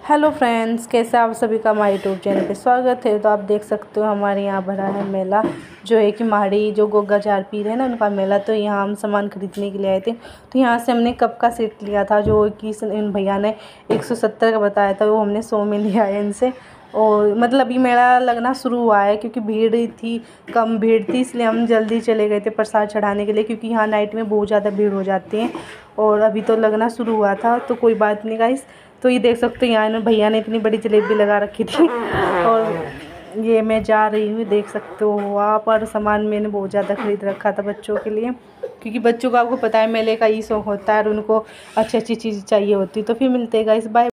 Hello friends, कैसे आप सभी का हमारे यूट्यूब चैनल पे स्वागत है। तो आप देख सकते हो हमारे यहाँ भरा है मेला, जो है कि माड़ी जो गोगा चार पीर है ना, उनका मेला। तो यहाँ हम सामान खरीदने के लिए आए थे। तो यहाँ से हमने कप का सेट लिया था, जो कि इन भैया ने 170 का बताया था, वो हमने 100 में लिया है इनसे। और मतलब अभी मेला लगना शुरू हुआ है, क्योंकि भीड़ थी, कम भीड़ थी, इसलिए हम जल्दी चले गए थे प्रसाद चढ़ाने के लिए, क्योंकि यहाँ नाइट में बहुत ज़्यादा भीड़ हो जाती है। और अभी तो लगना शुरू हुआ था, तो कोई बात नहीं गाइस। तो ये देख सकते हो, यहाँ भैया ने इतनी बड़ी जलेबी लगा रखी थी। और ये मैं जा रही हूँ, देख सकते हो वहाँ पर सामान मैंने बहुत ज़्यादा ख़रीद रखा था बच्चों के लिए, क्योंकि बच्चों को आपको पता है मेले का ही शौक होता है और उनको अच्छी अच्छी चीज़ चाहिए होती है। तो फिर मिलते हैं गाइस, बाय।